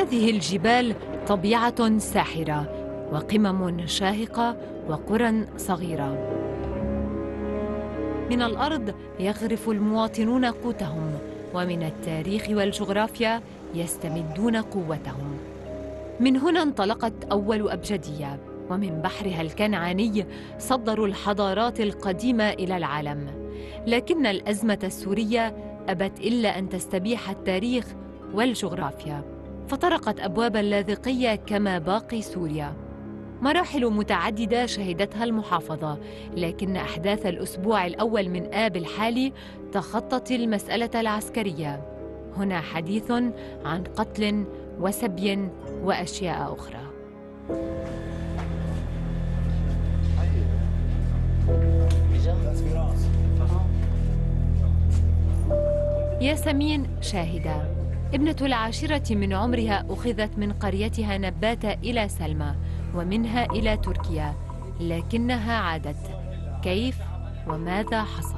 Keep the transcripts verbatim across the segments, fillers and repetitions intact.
هذه الجبال طبيعة ساحرة وقمم شاهقة وقرى صغيرة. من الأرض يغرف المواطنون قوتهم، ومن التاريخ والجغرافيا يستمدون قوتهم. من هنا انطلقت أول أبجدية، ومن بحرها الكنعاني صدروا الحضارات القديمة إلى العالم. لكن الأزمة السورية أبت إلا أن تستبيح التاريخ والجغرافيا، فطرقت أبواب اللاذقية كما باقي سوريا. مراحل متعددة شهدتها المحافظة، لكن أحداث الأسبوع الأول من آب الحالي تخطت المسألة العسكرية. هنا حديث عن قتل وسبي وأشياء أخرى. ياسمين شاهدة، ابنة العاشرة من عمرها، أخذت من قريتها نباتة إلى سلمى ومنها إلى تركيا، لكنها عادت. كيف وماذا حصل؟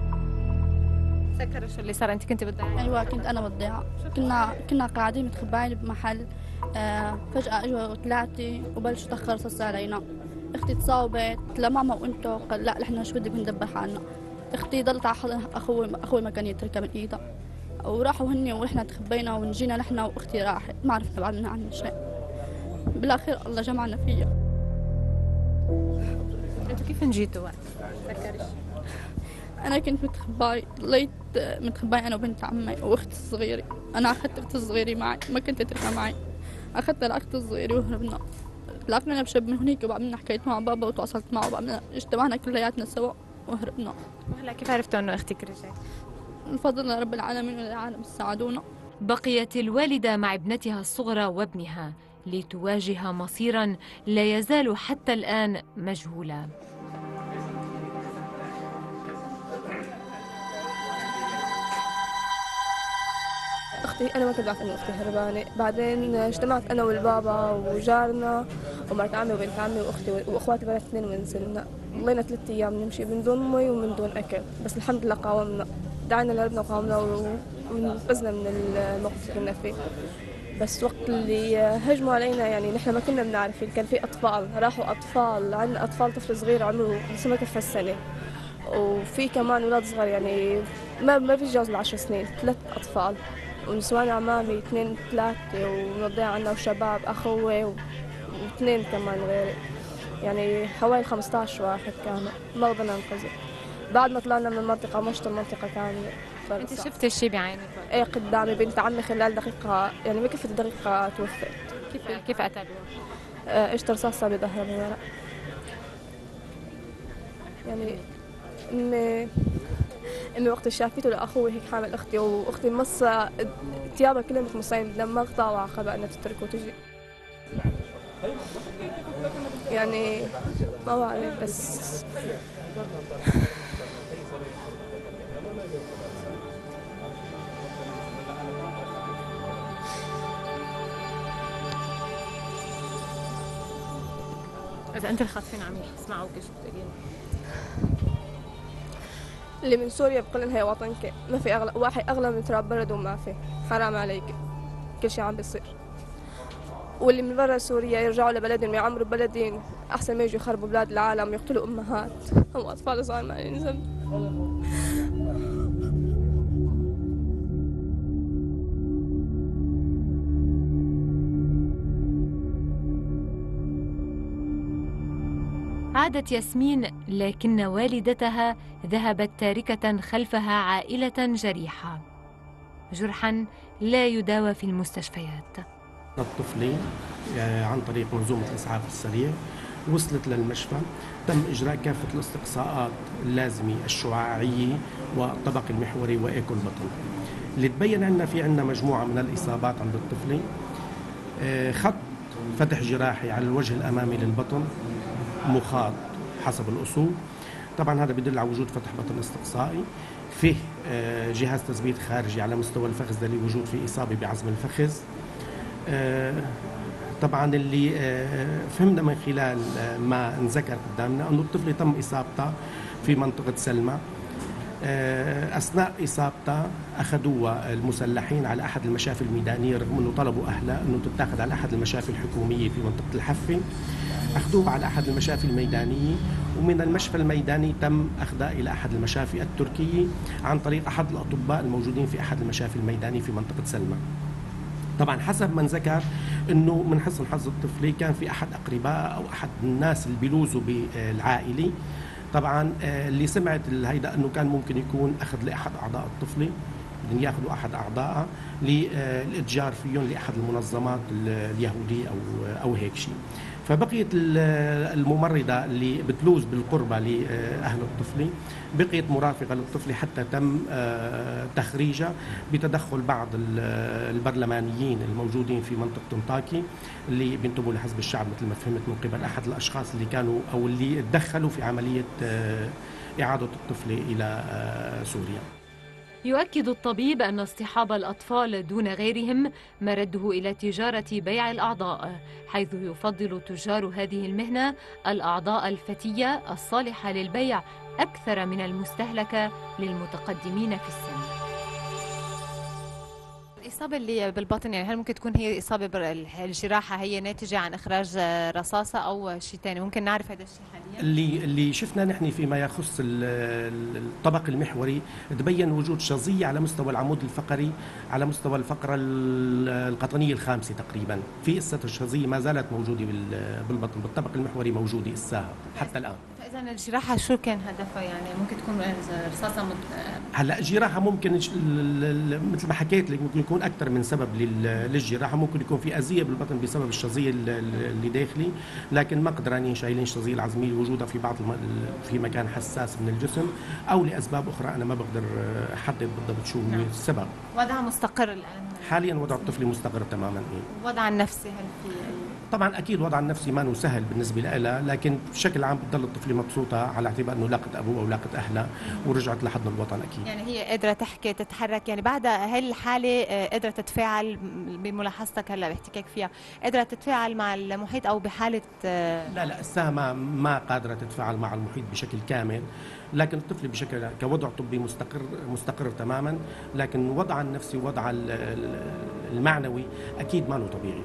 سكر شو اللي صار؟ أنت كنت بالضيعة؟ أيوة كنت أنا بالضيعة. كنا كنا قاعدين متخبعين بمحل، آه فجأة أجوا ثلاثة وبلشوا يطخوا رصاص علينا. أختي تصاوبت، قلت لها ماما وأنتو؟ قال لا نحن شو بدك ندبر حالنا. أختي ضلت على حضن أخوي، أخوي ما كان يتركها من إيدها، وراحوا هني ونحن تخبينا ونجينا نحن وأختي راحت، ما عرفنا بعدنا عن شيء. بالأخير الله جمعنا فيها. أنتوا كيف نجيتوا وقت؟ تذكريش؟ أنا كنت متخباي، ضليت متخباي أنا وبنت عمي وأختي الصغيرة. أنا أخذت أختي الصغيرة معي، ما كنت أتركها معي، أخذتها لأختي الصغيرة وهربنا. تلاقينا بشب من هنيك وبعدين حكيت مع بابا وتواصلت معه وبعدين اجتمعنا كلياتنا سوا وهربنا. وهلا كيف عرفتوا إنه أختك رجعت؟ الفضل رب العالمين والعالم ساعدونا. بقيت الوالدة مع ابنتها الصغرى وابنها لتواجه مصيراً لا يزال حتى الآن مجهولا. أختي أنا ما كنت بعرف إنه أختي هربانة، بعدين اجتمعت أنا والبابا وجارنا ومرت عمي وبنت عمي وأختي وأخواتي بنات اثنين ونزلنا. ضلينا ثلاثة أيام نمشي من دون مي ومن دون أكل، بس الحمد لله قاومنا، دعينا لربنا وقاومنا ونقذنا من الموقف اللي كنا فيه. بس وقت اللي هجموا علينا يعني نحن ما كنا بنعرف، كان في أطفال، راحوا أطفال، عندنا أطفال، طفل صغير عمره لسه ما كفى السنة، وفي كمان أولاد صغار يعني ما ما بيتجاوز العشر سنين، ثلاث أطفال ونسوان عمامي اثنين ثلاثة ونضيع عنا وشباب أخوي واثنين كمان غيري، يعني حوالي خمسة عشر واحد كانوا، ما قدرنا ننقذهم. بعد ما طلعنا من المنطقة مشت المنطقة كاملة. أنت شفت الشيء بعينك؟ إيه قدامي، بنت عمي خلال دقيقة يعني ما كفت دقيقة توفت. كيف كيف قتلوها؟ آه اجت رصاصة بظهرها من ورا. يعني امي امي وقت شافته لاخوي هيك حامل اختي، واختي مصة ثيابها كلها متمصين بدم، ما قطعوا عقبة انها تترك وتجي. يعني ما بعرف بس إذا أنت الخاطفين عم يسمعوك شو بتقولين؟ اللي من سوريا بقول لها يا وطنك ما في أغلى واحد أغلى من تراب برد، وما في، حرام عليك كل شيء عم بيصير. واللي من برا سوريا يرجعوا لبلدهم يعمروا بلدين أحسن ما يجوا يخربوا بلاد العالم ويقتلوا أمهات هم أطفال صغار ما لهم ذنب. عادت ياسمين، لكن والدتها ذهبت تاركة خلفها عائلة جريحة، جرحاً لا يداوى في المستشفيات. الطفلة عن طريق منظومة الإسعاف السريع وصلت للمشفى، تم إجراء كافة الاستقصاءات اللازمة الشعاعية والطبق المحوري وإيكو البطن. اللي تبين عندنا في عندنا مجموعة من الإصابات عند الطفلة، خط فتح جراحي على الوجه الأمامي للبطن مخاط حسب الأصول، طبعا هذا بيدل على وجود فتح بطن استقصائي، فيه جهاز تثبيت خارجي على مستوى الفخذ دليل وجود في إصابة بعزم الفخذ. طبعا اللي فهمنا من خلال ما انذكر قدامنا أنه الطفل تم إصابته في منطقة سلمى أثناء إصابتها أخذوها المسلحين على أحد المشافي الميدانية، رغم أنه طلبوا أهلها أنه تتاخذ على أحد المشافي الحكومية في منطقة الحفة. أخذوها على أحد المشافي الميدانية، ومن المشفى الميداني تم أخذها إلى أحد المشافي التركية عن طريق أحد الأطباء الموجودين في أحد المشافي الميداني في منطقة سلمى. طبعا حسب من ذكر أنه من حسن حظ الطفلة كان في أحد أقرباء أو أحد الناس اللي بيلوزوا بالعائلة. طبعا اللي سمعت هيدا أنه كان ممكن يكون أخذ لأحد أعضاء الطفلة، بدهم ياخذوا أحد أعضائها للإتجار فيهم لأحد المنظمات اليهودية أو أو هيك شيء. فبقيت الممرضة اللي بتلوز بالقربة لأهل الطفل بقيت مرافقة للطفل حتى تم تخريجها بتدخل بعض البرلمانيين الموجودين في منطقة طنطاكي اللي بينتموا لحزب الشعب مثل ما فهمت، من قبل أحد الأشخاص اللي كانوا أو اللي تدخلوا في عملية إعادة الطفل إلى سوريا. يؤكد الطبيب أن اصطحاب الأطفال دون غيرهم مرده إلى تجارة بيع الأعضاء، حيث يفضل تجار هذه المهنة الأعضاء الفتية الصالحة للبيع أكثر من المستهلكة للمتقدمين في السن. الإصابة اللي بالبطن يعني هل ممكن تكون هي إصابة بالجراحة هي ناتجة عن إخراج رصاصة أو شيء ثاني؟ ممكن نعرف هذا الشيء حاليا؟ اللي اللي شفنا نحن فيما يخص الطبق المحوري تبين وجود شظية على مستوى العمود الفقري، على مستوى الفقرة القطنية الخامسة تقريبا، في قصة الشظية ما زالت موجودة بالبطن، بالطبق المحوري موجودة إساها حتى الآن. إذا الجراحة شو كان هدفها يعني؟ ممكن تكون رصاصة مت... هلا الجراحة ممكن مثل ما حكيت لك ممكن يكون أكثر من سبب للجراحة، ممكن يكون في أذية بالبطن بسبب الشظية اللي داخلي، لكن ما قدرانين شايلين الشظية العظمية وجودها في بعض الم... في مكان حساس من الجسم أو لأسباب أخرى أنا ما بقدر أحدد بالضبط شو هو السبب. وضعها مستقر الآن؟ حاليا وضع الطفل مستقر تماما. إيه؟ وضعها النفسي هل في طبعا اكيد وضع النفسي ما سهل بالنسبه لها، لكن بشكل عام بتضل الطفله مبسوطه على اعتبار انه لاقت ابوها ولاقت اهلها ورجعت لحضن الوطن اكيد. يعني هي قادره تحكي تتحرك، يعني بعدها هل الحاله قادره تتفاعل بملاحظتك هلا باحتكاك فيها، قادره تتفاعل مع المحيط او بحاله؟ لا لا الساعه ما ما قادره تتفاعل مع المحيط بشكل كامل، لكن الطفل بشكل كوضع طبي مستقر مستقر تماما، لكن وضعها النفسي ووضعها المعنوي اكيد ما له طبيعي.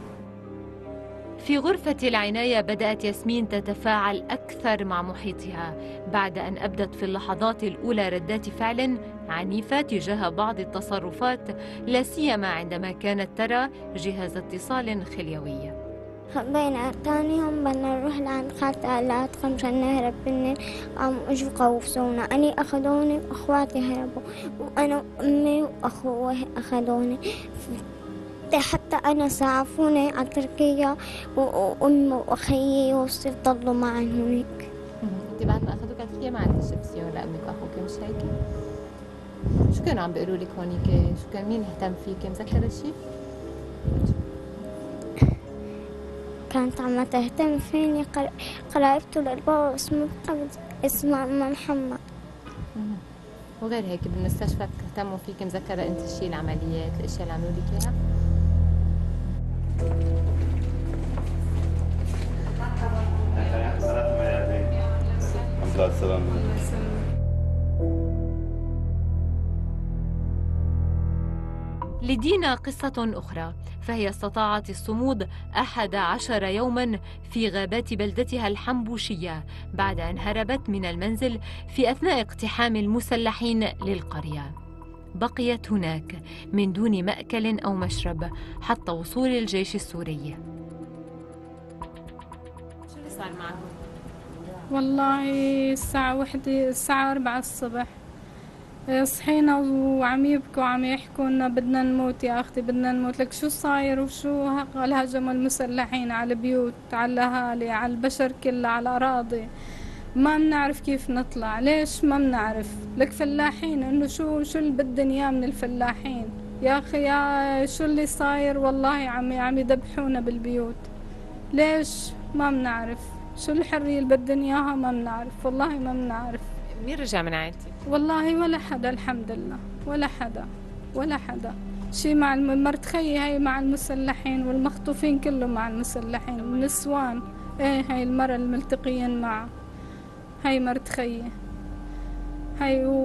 في غرفة العناية بدأت ياسمين تتفاعل أكثر مع محيطها بعد أن أبدت في اللحظات الأولى ردات فعل عنيفة تجاه بعض التصرفات، لا سيما عندما كانت ترى جهاز اتصال خليوي. بين تاني يوم بدنا نروح لعند خالتي آلات مشان نهرب مني، قاموا اجوا خوفونا، أني أخذوني وأخواتي هربوا وأنا وأمي وأخوي أخذوني، حتى أنا سعفوني على تركيا وأمي وأخيي يوسف ضلوا معي هناك. أنت بعد ما أخذوك على تركيا ما عندك شبسيون لأمك وأخوك مش هيك؟ شو كانوا عم بيقولوا لك هونيك؟ شو كان مين اهتم فيك؟ مذكرة شيء؟ كانت عم تهتم فيني قرايبته للبابا اسمه اسمه أم محمد. وغير هيك بالمستشفى اهتموا فيك؟ مذكرة أنت الشيء العمليات الأشياء اللي عملوا لك إياها؟ الحمد لله السلامة. لدينا قصة أخرى، فهي استطاعت الصمود أحد عشر يوماً في غابات بلدتها الحنبوشية بعد أن هربت من المنزل في أثناء اقتحام المسلحين للقرية. بقيت هناك من دون مأكل أو مشرب حتى وصول الجيش السوري. شو اللي صار معهم؟ والله الساعة واحدة الساعة أربعة الصبح صحينا وعم يبكوا وعم يحكوا لنا بدنا نموت يا أختي بدنا نموت. لك شو صاير وشو الهجموا المسلحين على البيوت على الأهالي على البشر كله على الأراضي، ما بنعرف كيف نطلع. ليش ما بنعرف؟ لك فلاحين إنه شو شو اللي بدنا إياه من الفلاحين يا أخي، يا شو اللي صاير والله عم عم يذبحونا بالبيوت. ليش ما بنعرف؟ شو الحرية اللي بدنا إياها ما بنعرف، والله ما بنعرف. مين رجع من عائلتك؟ والله ولا حدا الحمد لله، ولا حدا ولا حدا شي. مع مرت خيي هي مع المسلحين والمخطوفين كلهم مع المسلحين، النسوان ايه هي المرة الملتقيين معه هي مرت خيي هي،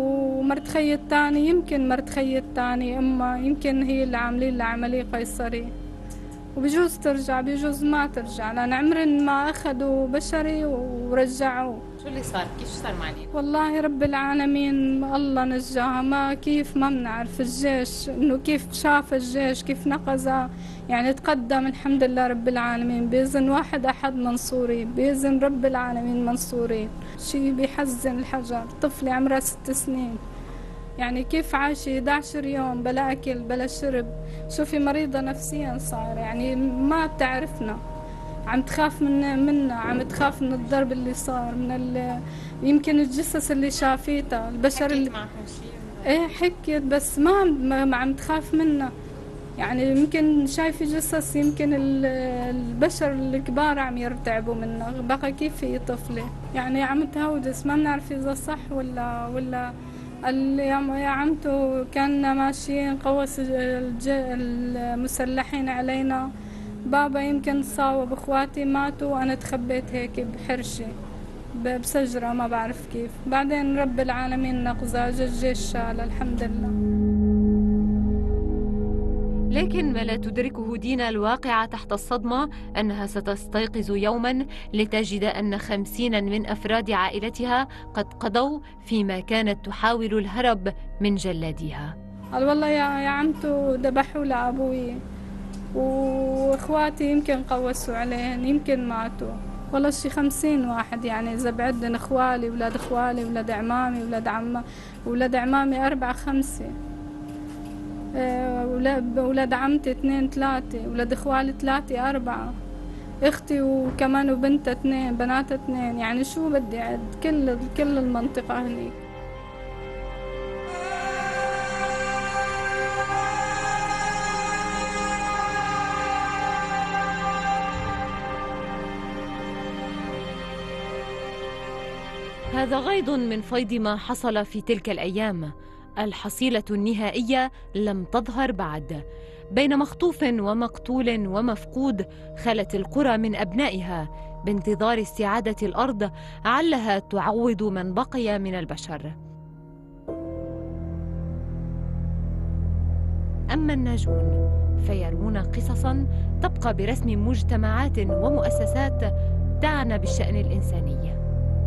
ومرت خيي الثاني يمكن مرت خيي الثاني أمها يمكن هي اللي عاملين لها عملية قيصرية، وبجوز ترجع بجوز ما ترجع، لأن عمرن ما أخذوا بشري ورجعوه. شو اللي صار؟ كيف صار معك؟ والله رب العالمين الله نجاها، ما كيف ما بنعرف الجيش إنه كيف شاف الجيش كيف نقذها، يعني تقدم الحمد لله رب العالمين بإذن واحد أحد منصورين، بإذن رب العالمين منصورين. شي بيحزن الحجر، طفلة عمرها ست سنين يعني كيف عايشة إحدى عشر يوم بلا أكل بلا شرب. شوفي مريضة نفسيا صايرة، يعني ما بتعرفنا، عم تخاف من منا، عم تخاف من الضرب اللي صار، من ال... يمكن الجثث اللي شافتها البشر اللي معهم شيء؟ ايه حكيت بس ما ما ما عم تخاف منا، يعني يمكن شايفة جثث يمكن البشر الكبار عم يرتعبوا منها، بقى كيف هي طفلة يعني عم تهودس، ما بنعرف إذا صح ولا ولا يا عمتو كنا ماشيين قوس المسلحين علينا، بابا يمكن صاوب، اخواتي ماتوا وانا تخبيت هيك بحرشي بسجرة ما بعرف كيف، بعدين رب العالمين نقذها، جا الجيش شال الحمد لله. لكن ما لا تدركه دينا الواقعة تحت الصدمة أنها ستستيقظ يوما لتجد أن خمسين من أفراد عائلتها قد قضوا فيما كانت تحاول الهرب من جلاديها. قال والله يا يا عمتو ذبحوا لأبوي واخواتي يمكن قوسوا عليهن يمكن ماتوا، والله شي خمسين واحد، يعني إذا بعدن اخوالي ولاد اخوالي ولاد عمامي ولاد عم ولاد عمامي أربعة خمسة، ولاد عمتي اثنين ثلاثة، ولاد اخوالي ثلاثة أربعة، اختي وكمان وبنتها اثنين، بناتها اثنين، يعني شو بدي أعد كل كل المنطقة هنيك. هذا غيض من فيض ما حصل في تلك الأيام. الحصيلة النهائية لم تظهر بعد. بين مخطوف ومقتول ومفقود خلت القرى من أبنائها بانتظار استعادة الأرض علها تعوض من بقي من البشر. أما الناجون فيرون قصصاً تبقى برسم مجتمعات ومؤسسات تعنى بالشأن الإنساني.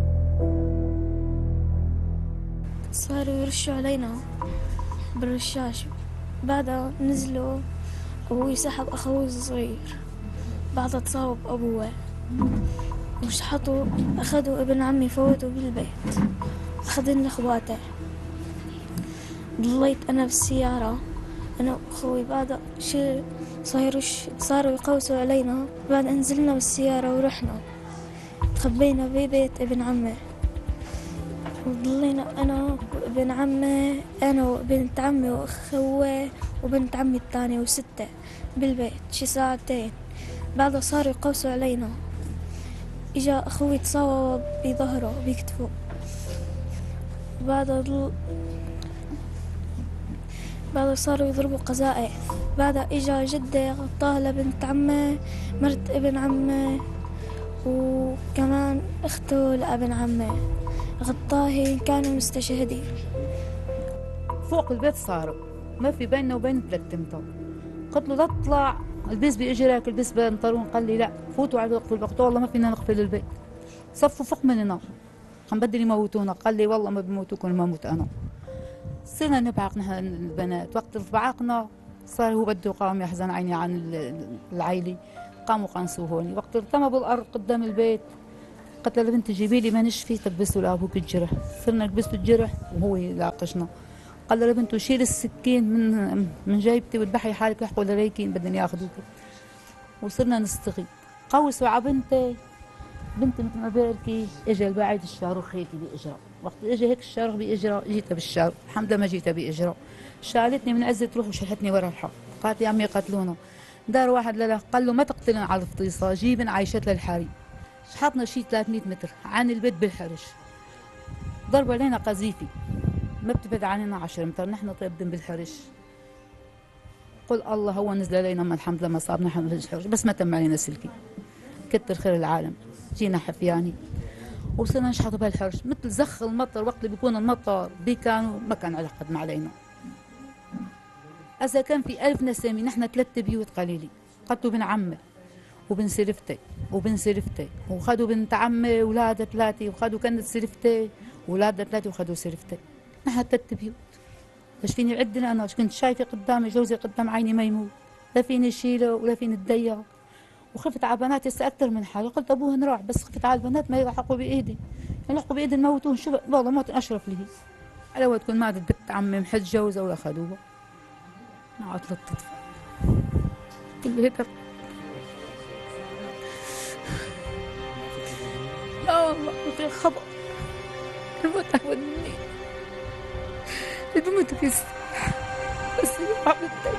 صاروا يرشوا علينا بالرشاش، بعدها نزلوا أبوي سحب أخوي الصغير، بعدها تصاوب أبوه وشحطوا، أخذوا ابن عمي فوتوا بالبيت، أخذن أخواته، ضليت أنا بالسيارة أنا وأخوي، بعدها شي صاروا صاروا يقوسوا علينا، بعد نزلنا بالسيارة ورحنا تخبينا ببيت ابن عمي، وضلينا أنا وابن عمي، أنا وبنت عمي وأخوه وبنت عمي الثانية وستة بالبيت شي ساعتين، بعدها صاروا يقوسوا علينا، إجا أخوي تصاوب بظهره بكتفه، بعدها ضل بعدها صاروا يضربوا قذائف، بعدها إجا جدي غطاه لبنت عمي مرت ابن عمي وكمان أخته لابن عمي غطاهي، كانوا مستشهدين فوق البيت، صاروا ما في بيننا وبين ثلاث امتار، قلت له لا تطلع البس بإجرك البس بنطلون، قال لي لا فوتوا على الوقت، قلت له والله ما فينا نقفل البيت، صفوا فوق مننا عم بدهم يموتونا، قال لي والله ما بموتوكم ما موت أنا. صرنا نبعق نحن البنات، وقت بعقنا صار هو بده قام يحزن عيني عن العيلة، قاموا قنصوهوني، وقت ارتمى بالأرض قدام البيت قلت له لبنتي جيبي لي ما نشفي تلبسوا لابوك الجرح، صرنا نلبسوا الجرح وهو يناقشنا، قال له لبنته شيل السكين من من جيبتي وذبحي حالك، يحكوا لريكين بدهم ياخذوك، وصرنا نستغيث، قوسوا على بنتي، بنتي مثل ما بحكي اجى البعيد الشاروخ هيك باجرها، وقت اجى هيك الشاروخ باجرها جيتها بالشارع، الحمد لله ما جيتها باجرها، شالتني من عزة روح وشلتني ورا الحق، قالت يا عمي قتلونا، دار واحد لله قال له ما تقتلن على الفطيصه، جيبن عايشت للحريم، شحطنا شي ثلاثمية متر عن البيت بالحرش، ضربوا علينا قذيفي ما بتبعد عننا عشرة متر، نحن طيبين بالحرش، قل الله هو نزل علينا ما الحمد لله ما صابنا نحن بالحرش، بس ما تم علينا سلكي، كتر خير العالم، جينا حفياني وصرنا نشحط بهالحرش مثل زخ المطر. وقت اللي بيكون المطر بيكانوا ما كان على قد ما علينا. إذا كان في ألف نسامي نحن ثلاث بيوت قليلين، قتلوا بن عمي وبن سلفتي وبن سلفتي وخذوا بنت عمي أولادها ثلاثة وخذوا كنت سلفتي وأولادها ثلاثة وخذوا سلفتي. نحن ثلاث بيوت. ايش فيني أعد أنا؟ ايش كنت شايفة قدامي جوزي قدام عيني ما يموت، لا فيني أشيله ولا فيني أتضيق. وخفت على بناتي هسه أكثر من حالي. قلت أبوهن راح بس خفت على البنات ما يلحقوا بإيدي، يلحقوا بإيدي نموتون. شو والله موت أشرف لي. على وقت تكون ماتت بنت عمي محجوزة ولا خذوها. عطلت تطفى كل هيك. لا والله ما في خبر. الموت أهون مني. بموت في السلاح بس يقع بالدم.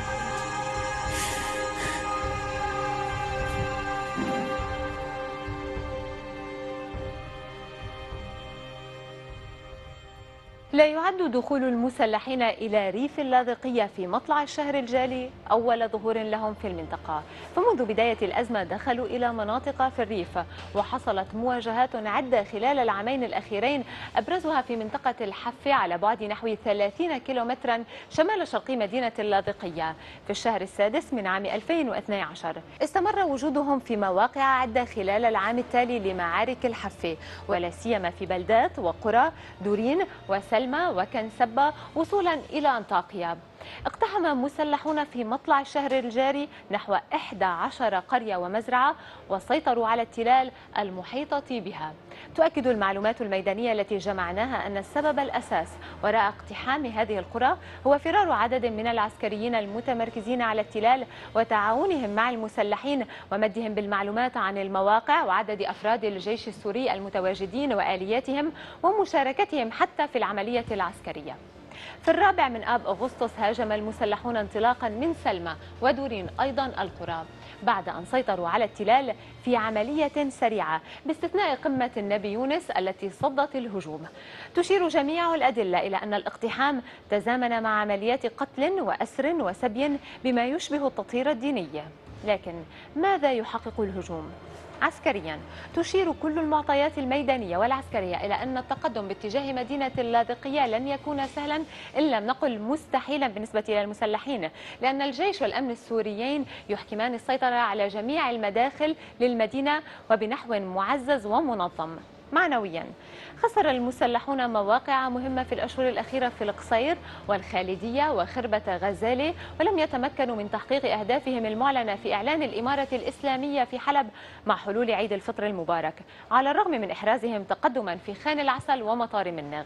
لا يعد دخول المسلحين إلى ريف اللاذقية في مطلع الشهر الجاري أول ظهور لهم في المنطقة، فمنذ بداية الأزمة دخلوا إلى مناطق في الريف، وحصلت مواجهات عدة خلال العامين الأخيرين، أبرزها في منطقة الحفة على بعد نحو ثلاثين كيلومترا شمال شرقي مدينة اللاذقية في الشهر السادس من عام ألفين واثني عشر. استمر وجودهم في مواقع عدة خلال العام التالي لمعارك الحفة، ولا سيما في بلدات وقرى دورين وسلمى وكنسبة وصولا إلى أنطاكيا. اقتحم مسلحون في مطلع الشهر الجاري نحو إحدى عشرة قرية ومزرعة وسيطروا على التلال المحيطة بها. تؤكد المعلومات الميدانية التي جمعناها أن السبب الأساس وراء اقتحام هذه القرى هو فرار عدد من العسكريين المتمركزين على التلال وتعاونهم مع المسلحين ومدهم بالمعلومات عن المواقع وعدد أفراد الجيش السوري المتواجدين وآلياتهم ومشاركتهم حتى في العملية العسكرية. في الرابع من آب أغسطس هاجم المسلحون انطلاقا من سلمى ودورين أيضا القرى بعد أن سيطروا على التلال في عملية سريعة باستثناء قمة النبي يونس التي صدت الهجوم. تشير جميع الأدلة إلى أن الاقتحام تزامن مع عمليات قتل وأسر وسبي بما يشبه التطهير الديني. لكن ماذا يحقق الهجوم؟ عسكريا تشير كل المعطيات الميدانية والعسكرية إلى أن التقدم باتجاه مدينة اللاذقية لن يكون سهلا إن لم نقل مستحيلا بالنسبة إلى المسلحين، لأن الجيش والأمن السوريين يحكمان السيطرة على جميع المداخل للمدينة وبنحو معزز ومنظم. معنويا خسر المسلحون مواقع مهمة في الأشهر الأخيرة في القصير والخالدية وخربة غزالة، ولم يتمكنوا من تحقيق أهدافهم المعلنة في إعلان الإمارة الإسلامية في حلب مع حلول عيد الفطر المبارك، على الرغم من إحرازهم تقدما في خان العسل ومطار مناغ.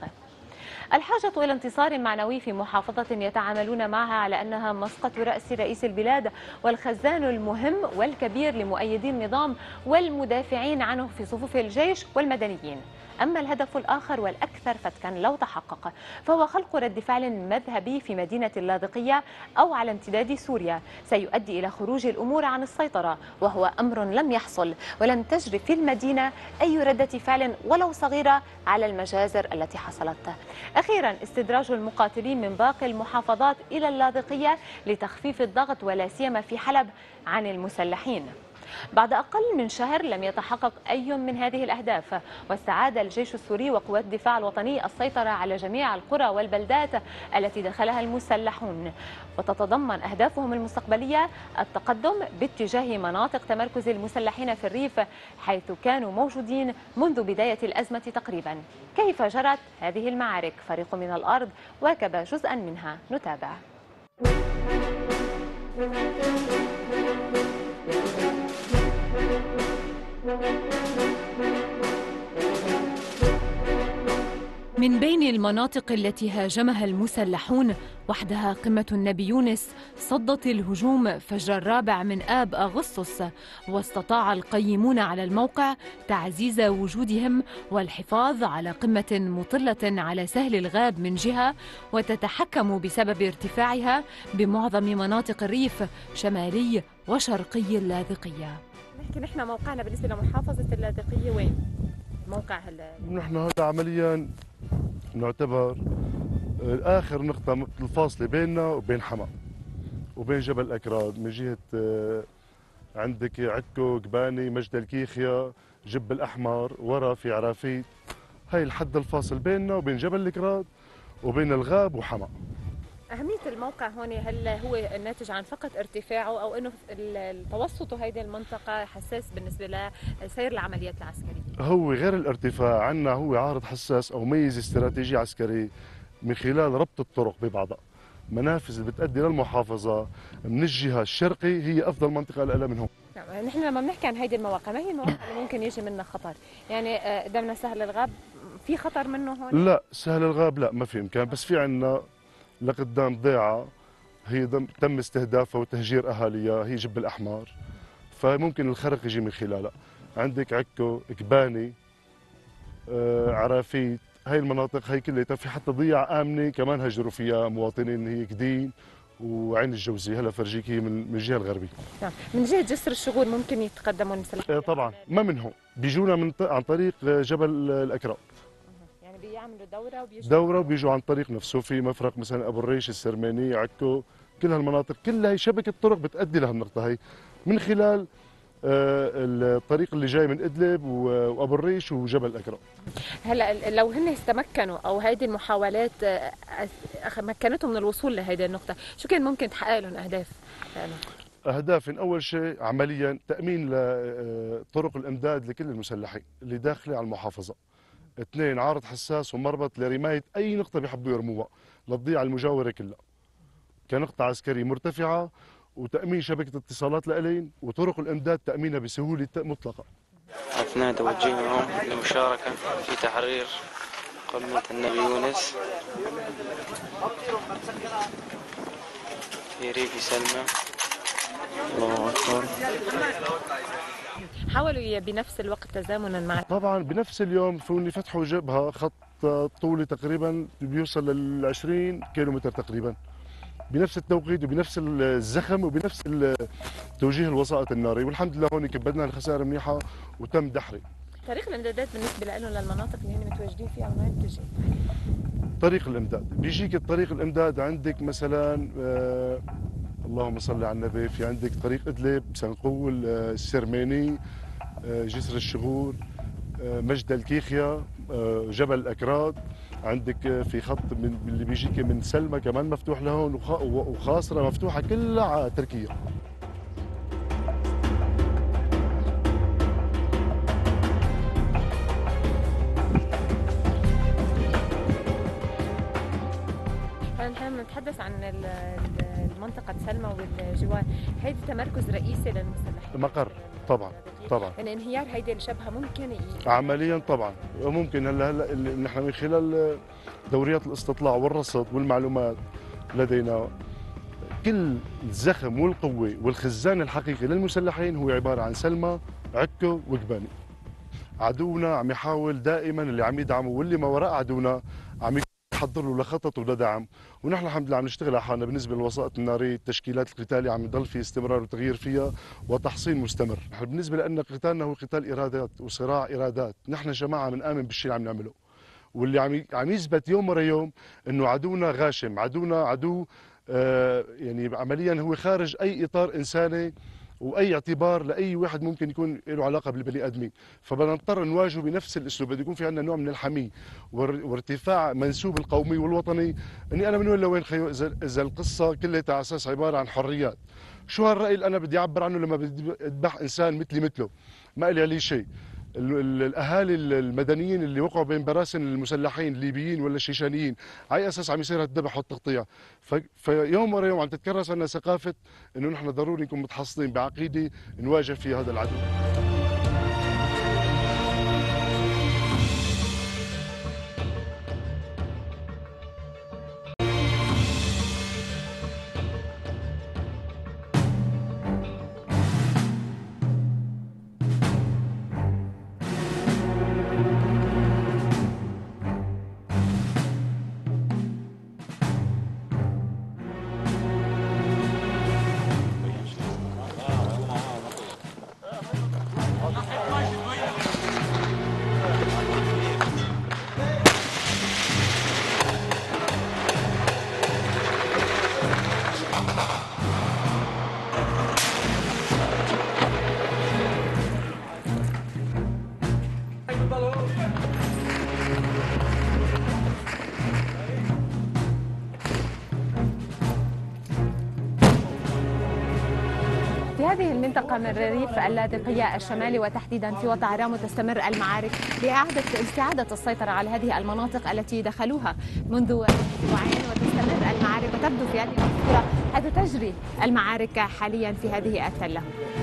الحاجة إلى انتصار معنوي في محافظة يتعاملون معها على أنها مسقط رأس رئيس البلاد والخزان المهم والكبير لمؤيدي النظام والمدافعين عنه في صفوف الجيش والمدنيين. أما الهدف الآخر والأكثر فتكا لو تحقق فهو خلق رد فعل مذهبي في مدينة اللاذقية أو على امتداد سوريا سيؤدي إلى خروج الأمور عن السيطرة، وهو أمر لم يحصل ولم تجري في المدينة أي ردة فعل ولو صغيرة على المجازر التي حصلت. أخيرا استدراج المقاتلين من باقي المحافظات إلى اللاذقية لتخفيف الضغط ولا سيما في حلب عن المسلحين. بعد أقل من شهر لم يتحقق أي من هذه الأهداف، واستعاد الجيش السوري وقوات الدفاع الوطني السيطرة على جميع القرى والبلدات التي دخلها المسلحون، وتتضمن أهدافهم المستقبلية التقدم باتجاه مناطق تمركز المسلحين في الريف حيث كانوا موجودين منذ بداية الأزمة تقريبا. كيف جرت هذه المعارك؟ فريق من الأرض واكب جزءا منها، نتابع. من بين المناطق التي هاجمها المسلحون وحدها قمة النبي يونس صدت الهجوم فجر الرابع من آب أغسطس، واستطاع القيمون على الموقع تعزيز وجودهم والحفاظ على قمة مطلة على سهل الغاب من جهة وتتحكم بسبب ارتفاعها بمعظم مناطق الريف شمالي وشرقي اللاذقية. نحكي نحن موقعنا بالنسبة لمحافظة اللاذقية وين؟ موقع هلا نحن هذا عمليا نعتبر آخر نقطة الفاصلة بيننا وبين حما وبين جبل أكراد من جهة عندك عدكو، قباني، مجد الكيخيا، جب الأحمر، ورا في عرافيت، هاي الحد الفاصل بيننا وبين جبل الكراد وبين الغاب وحما. أهمية الموقع هون هل هو الناتج عن فقط ارتفاعه أو أنه التوسط هذه المنطقة حساس بالنسبة لسير العمليات العسكرية؟ هو غير الارتفاع، عندنا هو عارض حساس أو ميزة استراتيجية عسكرية من خلال ربط الطرق ببعضها. منافذ اللي بتؤدي للمحافظة من الجهة الشرقي هي أفضل منطقة لها من هون. نعم، نحن لما بنحكي عن هيدي المواقع، ما هي المواقع اللي ممكن يجي منها خطر؟ يعني قدامنا سهل الغاب، في خطر منه هون؟ لا، سهل الغاب لا ما في إمكان، بس في عندنا لقدام ضيعة هي تم استهدافها وتهجير أهاليها، هي جب الأحمر، فممكن الخرق يجي من خلالها. عندك عكو، كباني، آه، عرافيت، هاي المناطق هي كلها في حتى ضيعة آمنة كمان هجروا فيها مواطنين، هي كدين وعين الجوزي. هلا فرجيك هي من الجهة الغربية. نعم، من جهة جسر الشغور ممكن يتقدموا المسلحين؟ آه طبعا، ما من هون، بيجونا من عن طريق جبل الأكراد. يعني بيعملوا دورة وبيجوا دورة وبيجوا عن طريق نفسه، في مفرق مثلا أبو الريش، السرماني، عكو، كل هالمناطق كلها هي شبكة طرق بتأدي لهالنقطة هي من خلال الطريق اللي جاي من إدلب وأبو الريش وجبل الأكراد. هلا لو هن استمكنوا او هذه المحاولات مكنتهم من الوصول لهذه النقطه، شو كان ممكن تحقق لهم اهداف؟ اهداف اول شيء عمليا تامين طرق الامداد لكل المسلحين اللي داخله على المحافظه. اثنين، عارض حساس ومربط لرمايه اي نقطه بيحبوا يرموها للضيعه المجاوره كلها كنقطه عسكريه مرتفعه، وتامين شبكه اتصالات لإلين، وطرق الامداد تامينها بسهوله مطلقه. أثناء توجيههم للمشاركة في تحرير قمة النبي يونس في ريف سلمى. الله أكبر. حاولوا بنفس الوقت تزامنا مع طبعا بنفس اليوم فوني فتحوا جبهة خط طولي تقريبا بيوصل لل عشرين كيلومتر تقريبا، بنفس التوقيت وبنفس الزخم وبنفس توجيه الوسائط الناري، والحمد لله هون كبدنا الخسائر منيحه وتم دحري. طريق الامدادات بالنسبه لهم للمناطق اللي هن متواجدين فيها وين بتجي؟ طريق الامداد بيجيك الطريق الامداد عندك مثلا آه اللهم صل على النبي، في عندك طريق ادلب، سنقول، آه السرماني، آه جسر الشغور، آه مجد الكيخيا، آه جبل الاكراد. عندك في خط من اللي بيجيك من سلمى كمان مفتوح لهون، وخاصرة مفتوحة كلها على تركيا. نحن نتحدث عن المنطقة سلمى والجوار، هيدي تمركز رئيسي للمسلحين. مقر طبعا طبعا. يعني انهيار هيدي الشبهة ممكن ي... عمليا طبعا ممكن. هلا هلا نحن من خلال دوريات الاستطلاع والرصد والمعلومات لدينا كل الزخم والقوة والخزان الحقيقي للمسلحين هو عبارة عن سلمى، عكو، وكباني. عدونا عم يحاول دائما، اللي عم يدعمه واللي ما وراء عدونا عم يحضر له لخطط ولدعم، ونحن الحمد لله عم نشتغل على حالنا. بالنسبه للوسائط الناريه، التشكيلات القتاليه عم يضل في استمرار وتغيير فيها وتحصين مستمر. بالنسبه لنا قتالنا هو قتال ارادات وصراع ارادات، نحن جماعه بنآمن بالشيء اللي عم نعمله، واللي عم عم يثبت يوم ورا يوم انه عدونا غاشم، عدونا عدو آه يعني عمليا هو خارج اي اطار انساني واي اعتبار لاي واحد ممكن يكون له علاقه بالبني ادمين، فبدنا نضطر نواجهه بنفس الاسلوب. بده يكون في عندنا نوع من الحميه وارتفاع منسوب القومي والوطني، اني انا من وين لوين خيو، اذا القصه كلها على اساس عباره عن حريات، شو هالراي اللي انا بدي اعبر عنه لما بدي اذبح انسان مثلي مثله ما لي عليه شيء؟ الاهالي المدنيين اللي وقعوا بين براسن المسلحين الليبيين ولا الشيشانيين، على اساس عم يصير الذبح والتقطيع. فيوم ورا يوم عم تتكرس عندنا ثقافه انه نحن ضروري نكون متحصنين بعقيده نواجه فيها هذا العدو. في هذه المنطقة من الريف اللاذقية الشمالي وتحديدا في وطا عرامو تستمر المعارك لإعادة استعادة السيطرة على هذه المناطق التي دخلوها منذ أسبوعين، وتستمر المعارك وتبدو في هذه الصورة حيث تجري المعارك حاليا في هذه التلة.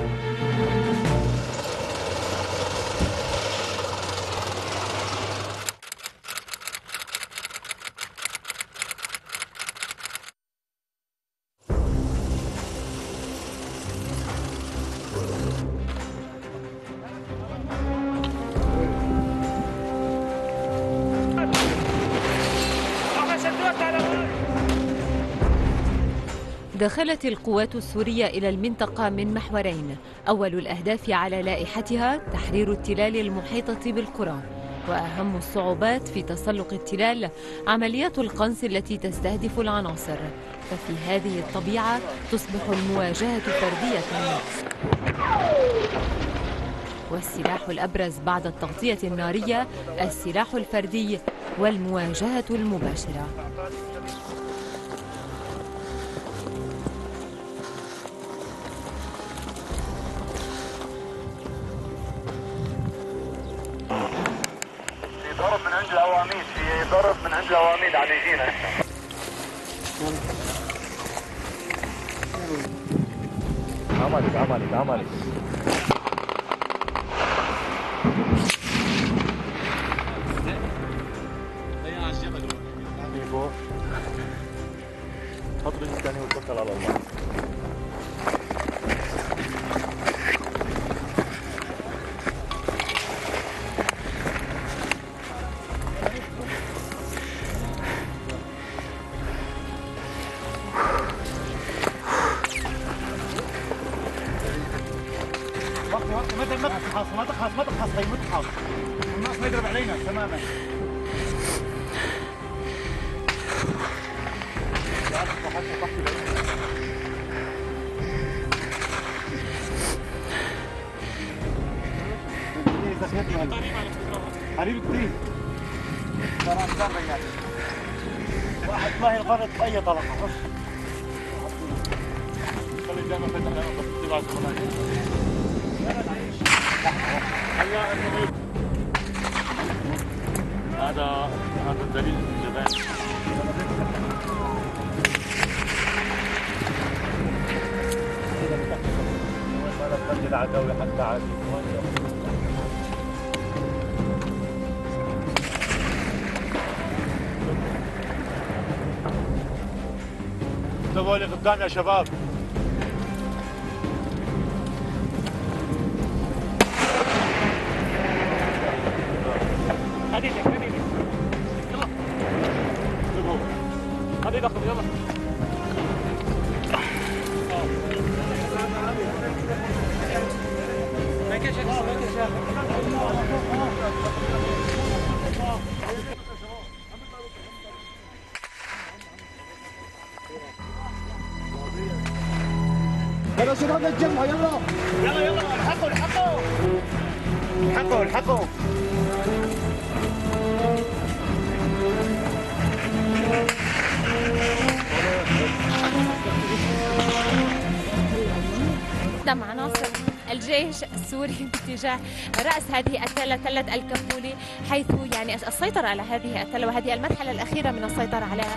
دخلت القوات السورية إلى المنطقة من محورين، أول الأهداف على لائحتها تحرير التلال المحيطة بالقرى، وأهم الصعوبات في تسلق التلال عمليات القنص التي تستهدف العناصر، ففي هذه الطبيعة تصبح المواجهة فردية. والسلاح الأبرز بعد التغطية النارية السلاح الفردي والمواجهة المباشرة. ضرب من عند العواميد، في ضرب من عند العواميد عم يجينا احنا. عملك عملك عملك حط رجل الثاني وتوكل على الله. ما تخاف ما تخاف ما تخاف ما تخاف الناس ما يضرب علينا تماما. حبيبي كتير ترى انسان رجال واحد ما ينفرط باي طلقه. خلي دائما فتح لنا تبع هذا هذا الدليل الجبان. ما العداوي حتى عادي. انتبهوا لي قدام يا شباب. حديدك حديدك يلا انتبهوا حديدكم يلا. يلا شباب اتجمعوا يلا يلا يلا الحقوا الحقوا الحقوا الحقوا. قدم عناصر الجيش السوري باتجاه رأس هذه التلة تلة الكفولي، حيث يعني السيطرة على هذه التلة وهذه المرحلة الأخيرة من السيطرة عليها.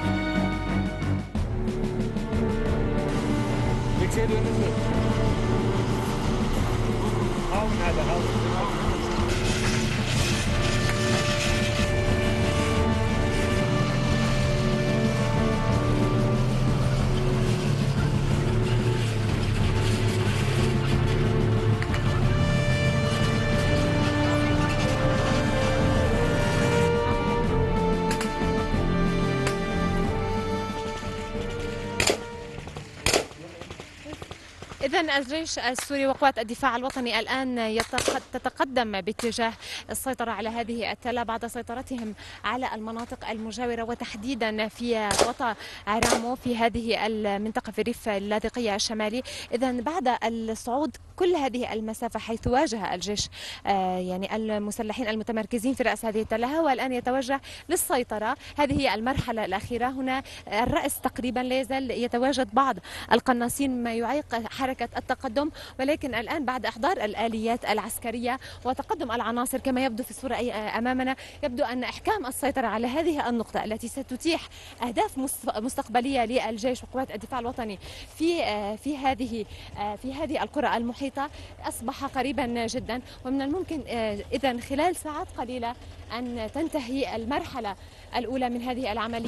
إذن الجيش السوري وقوات الدفاع الوطني الآن تتقدم باتجاه السيطرة على هذه التلة بعد سيطرتهم على المناطق المجاورة وتحديدا في وطا عرامو في هذه المنطقة في الريف اللاذقية الشمالي. إذن بعد الصعود كل هذه المسافة حيث واجه الجيش يعني المسلحين المتمركزين في رأس هذه التلة، هو الآن يتوجه للسيطرة. هذه هي المرحلة الأخيرة. هنا الرأس تقريبا لا يزال يتواجد بعض القناصين ما يعيق حركة حركة التقدم، ولكن الآن بعد إحضار الآليات العسكرية وتقدم العناصر كما يبدو في الصورة أمامنا، يبدو أن إحكام السيطرة على هذه النقطة التي ستتيح أهداف مستقبلية للجيش وقوات الدفاع الوطني في في هذه في هذه القرى المحيطة أصبح قريبا جدا. ومن الممكن إذن خلال ساعات قليلة أن تنتهي المرحلة الأولى من هذه العملية.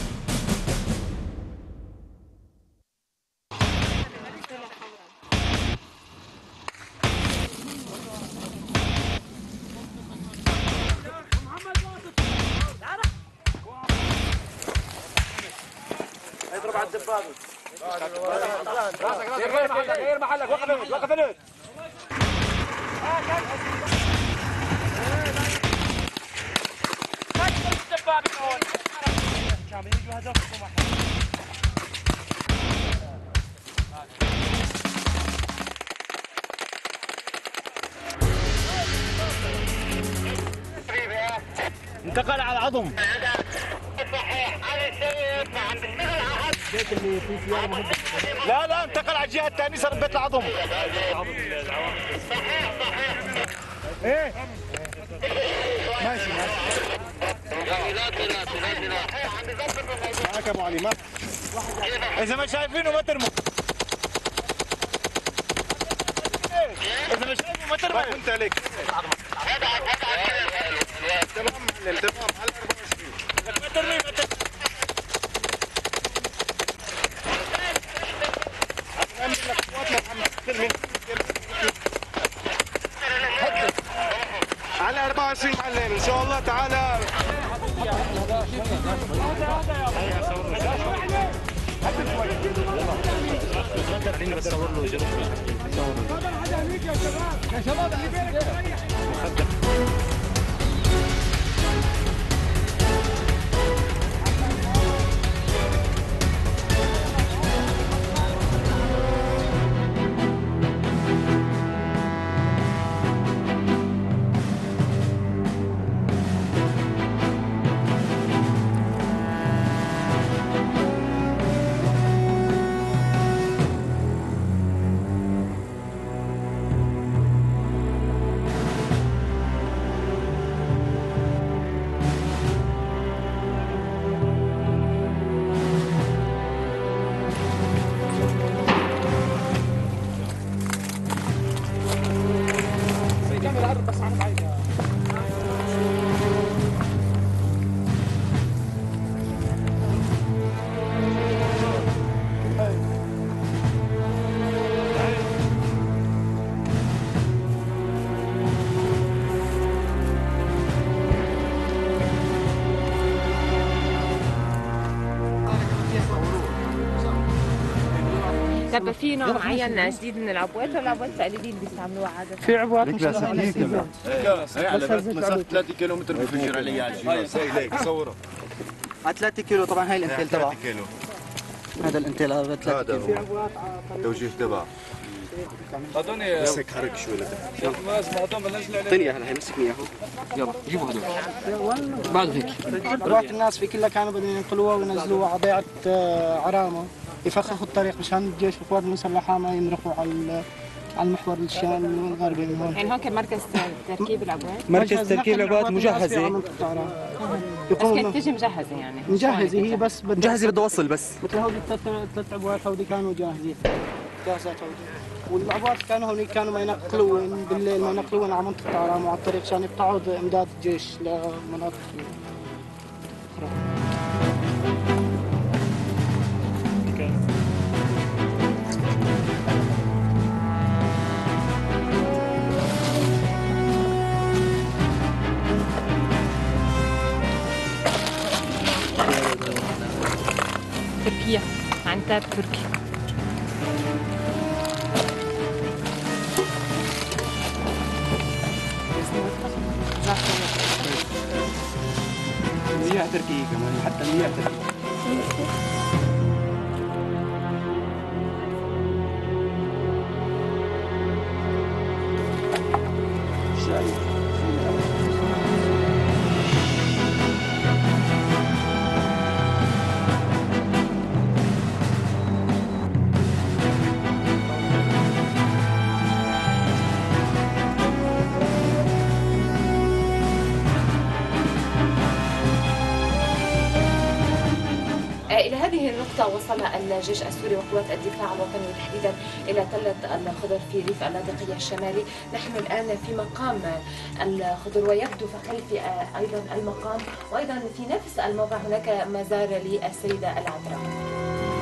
اضرب على الدبابة. غير محلك غير محلك وقف هنا وقف هنا. انتقل على العظم. لا لا انتقل على الجهة الثانية صار بيت العظم. ايه ماشي ماشي معك ابو علي. ما اذا ما شايفينه ما ترموا. اذا ما شايفينه ما ترموا. انت عليك تمام تمام على أربعة وعشرين. ما ترمي ما ترمي. على أربعة وعشرين معلم ان شاء الله تعالى. يا شباب اللي بينك طب في نوع معين جديد من العبوات ولا العبوات التقليديه اللي بيستعملوها عاده؟ في عبوات كلاسيكيه على مسافه ثلاثة كيلو متر بفجر عليها على الجبال. هيك صوروا على ثلاثة كيلو. طبعا هاي الانتيل تبعه. هذا الانتيل هذا ثلاثة كيلو. توجيه تبعه. اعطوني مسك حرك شوي لك. اعطيني اياها هي مسكني اياها. يلا جيبوا هذول. بعد هيك. روح الناس في كلها كانوا بدهم ينقلوها وينزلوها على ضيعة عرامة. يفخخوا الطريق مشان الجيش والقوات المسلحة ما يمرقوا على على المحور الشامي والغربي من هون. يعني هون كان مركز تركيب العبوات؟ مركز تركيب العبوات مجهزة. بس كانت تجي مجهزة يعني؟ مجهزة هي بس مجهزة بدها توصل بس. مثل هودي الثلاث عبوات هودي كانوا جاهزين. جاهزات هودي. والعبوات كانوا هوني كانوا ما ينقلون بالليل ما ينقلون على منطقة عرام وعلى الطريق عشان يقطعوا إمداد الجيش لمناطق أخرى. تركيا عنتاب تركي. مياه تركية كمان حتى مياه تركية. وصل الجيش السوري وقوات الدفاع الوطني وتحديدا إلى تلة الخضر في ريف اللاذقية الشمالي. نحن الآن في مقام الخضر ويبدو في خلفي أيضا المقام، وأيضا في نفس الموضع هناك مزار للسيدة العذراء.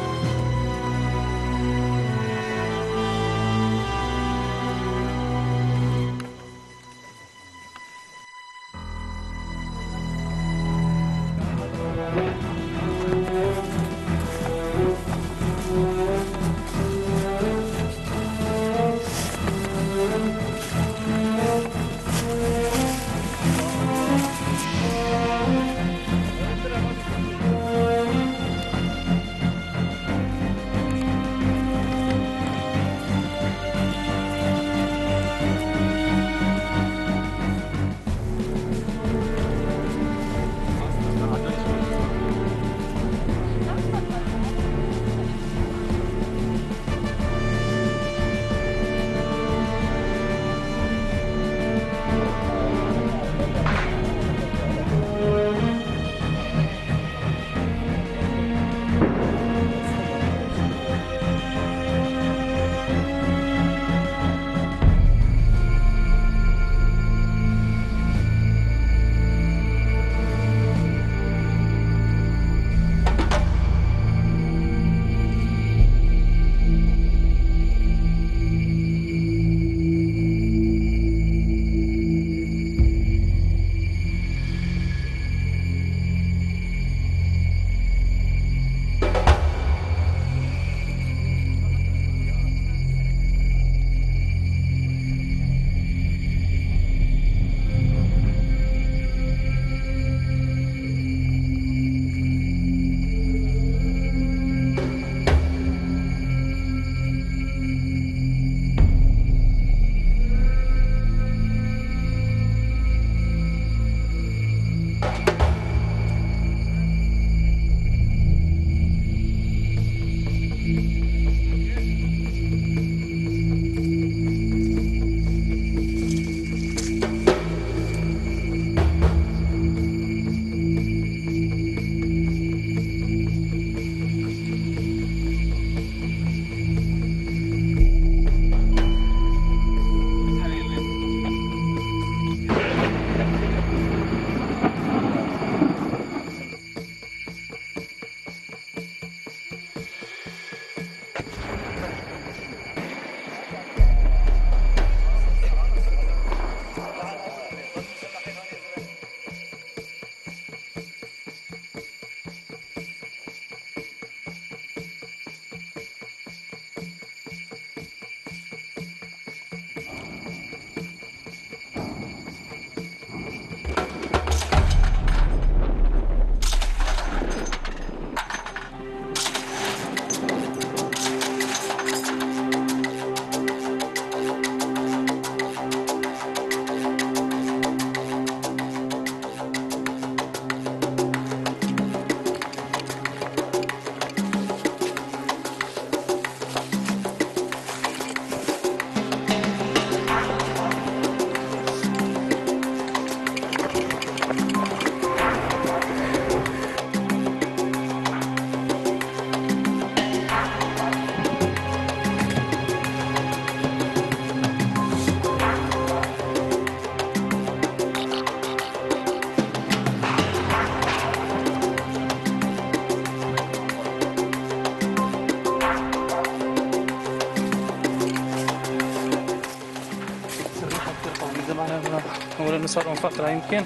نقول انه صاروا فترة يمكن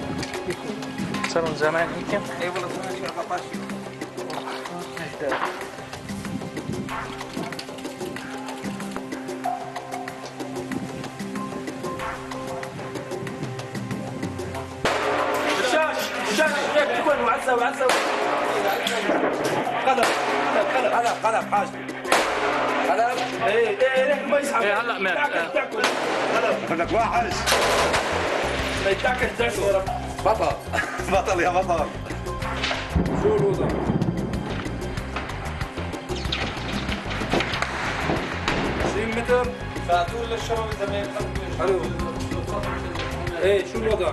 صاروا من زمان يمكن. اي والله زمان شو أربعة الشاش الشاش هيك وين وعزة وعزة قلب قلب قلب قلب حاج قلب ايه ايه ليك ما يسحب ايه هلا مات تاكل قلب بدك واحد تاكل تاكل بطل بطل يا بطل. شو الوضع؟ عشرين متر فاتوا للشباب زمان حلو. ايه شو الوضع؟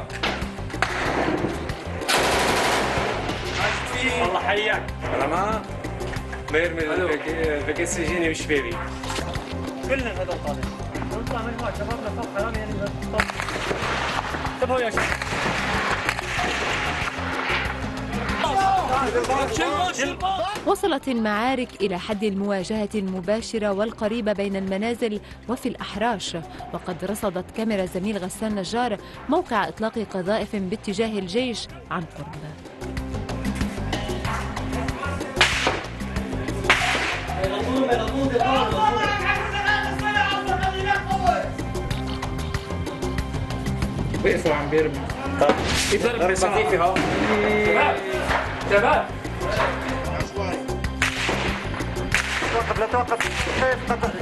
والله حياك. تمام ما يرمي الفاكيسي يجيني مش بيبي. كلنا هذا الطالب. نطلع من هون شبابنا فوق حرام يعني انتبهوا يا شباب. وصلت المعارك إلى حد المواجهة المباشرة والقريبة بين المنازل وفي الأحراش، وقد رصدت كاميرا زميل غسان نجار موقع إطلاق قذائف باتجاه الجيش عن قرب. وقفوا عم بيرموا. في ضرب بسرعة. شباب شباب توقف لا توقف كيف قطع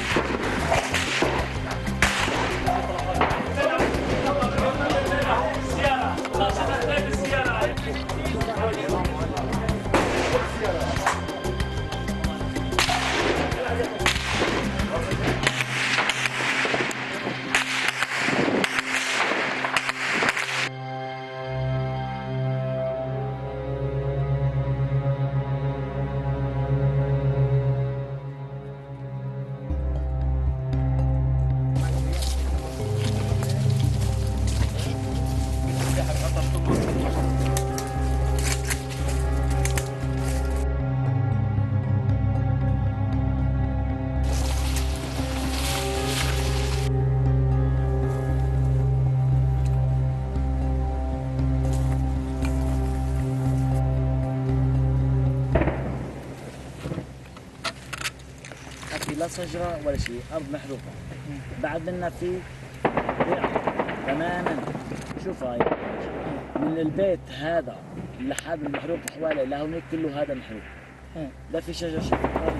لا شجرة ولا شيء، أرض محروقة. بعد منا في تماما. شوف هاي من البيت هذا لحد المحروق حوالي لهونيك كله هذا محروق. لا في شجر شوف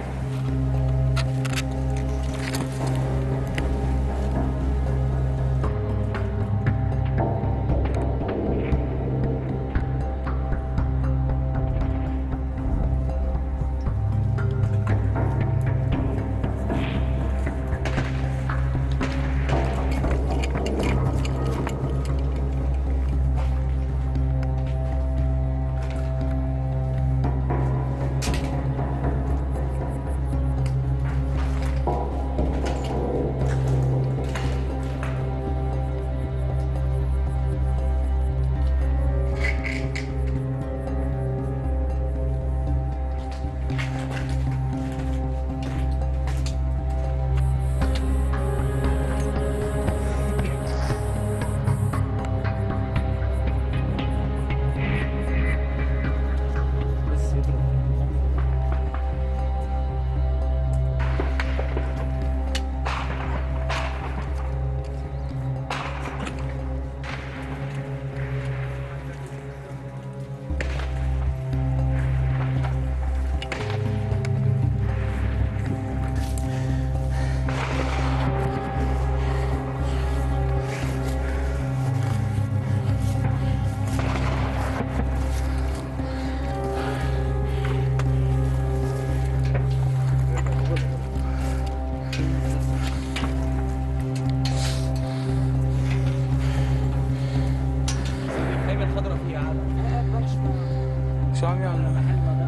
شو عم يعملوا؟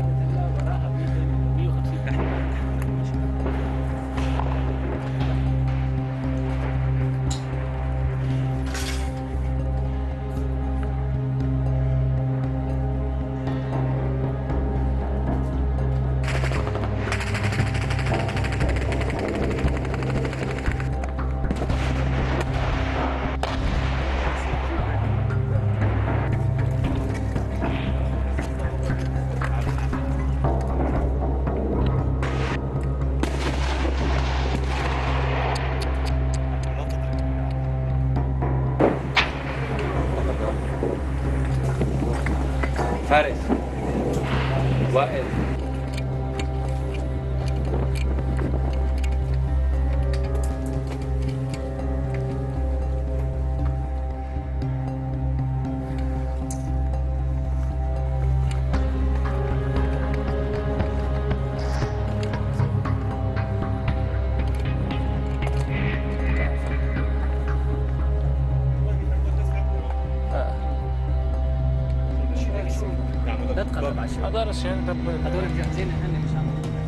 فارس وائل لا تقرب عشان هذول الجاهزين هن مشان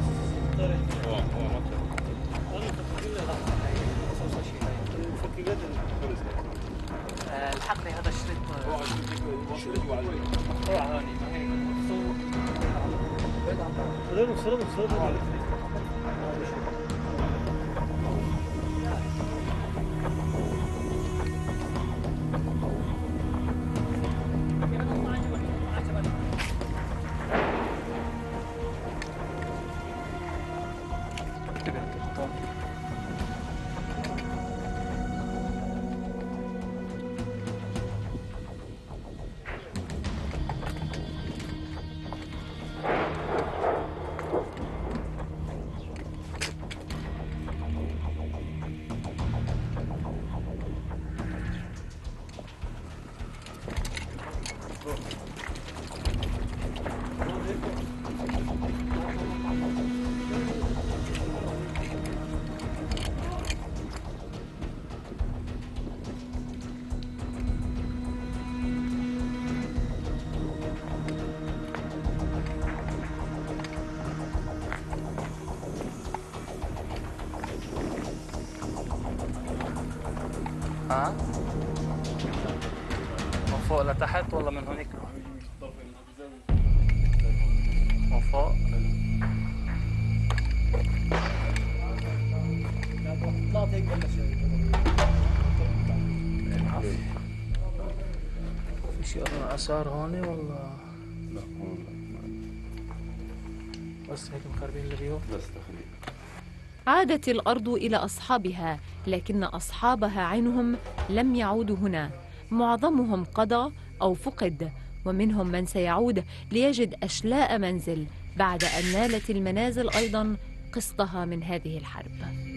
ها؟ من فوق لتحت ولا من هونيك؟ من فوق؟ طلعت هيك بلش في شيء اثار هون ولا؟ لا هون بس هيك مخربين البيوت؟ بس تخريب. عادت الأرض إلى أصحابها، لكن أصحابها عنهم لم يعودوا هنا. معظمهم قضى أو فقد، ومنهم من سيعود ليجد أشلاء منزل بعد أن نالت المنازل أيضاً قسطها من هذه الحرب.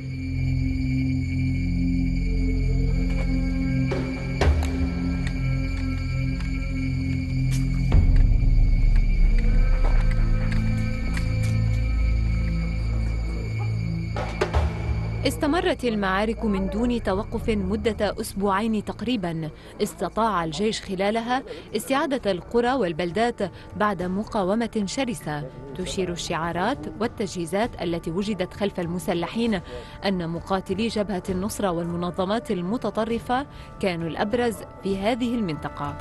استمرت المعارك من دون توقف مدة أسبوعين تقريباً. استطاع الجيش خلالها استعادة القرى والبلدات بعد مقاومة شرسة. تشير الشعارات والتجهيزات التي وجدت خلف المسلحين أن مقاتلي جبهة النصرة والمنظمات المتطرفة كانوا الأبرز في هذه المنطقة.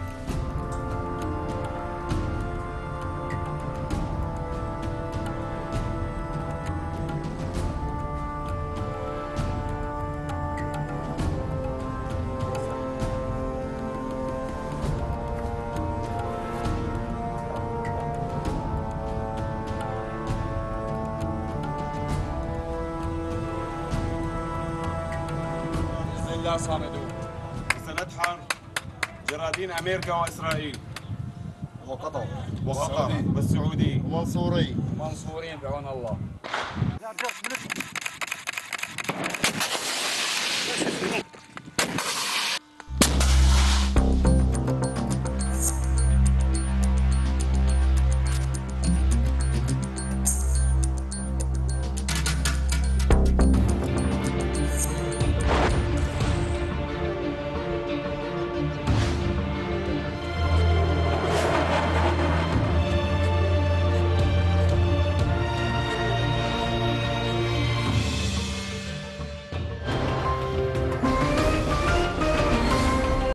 صامدون سندحر جرادين امريكا واسرائيل وقطر وقطر والسعودي ومنصورين منصورين بعون الله.